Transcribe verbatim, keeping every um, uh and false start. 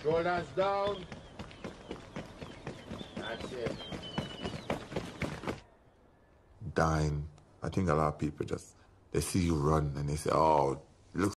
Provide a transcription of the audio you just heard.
Shoulders down. That's it. Dying. I think a lot of people just, they see you run and they say, oh,